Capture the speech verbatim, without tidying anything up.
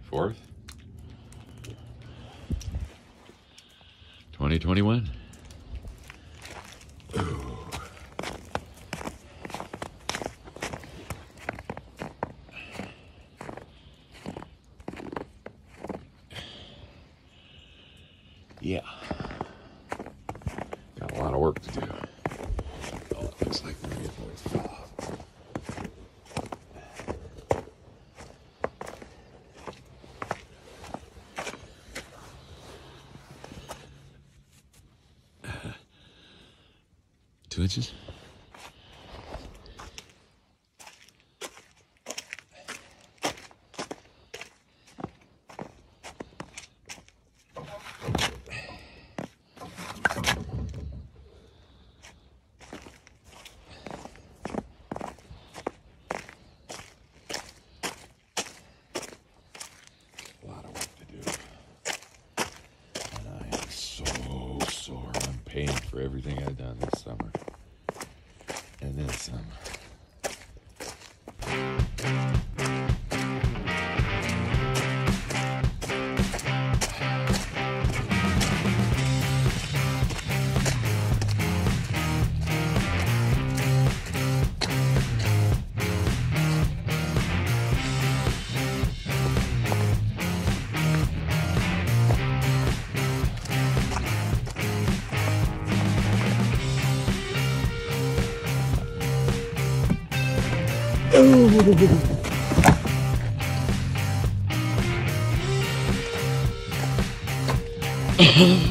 fourth, twenty twenty-one. Ooh. Yeah, got a lot of work to do. Oh, it looks like we're getting more off. Two inches. Paying for everything I've done this summer, and then some. Oh.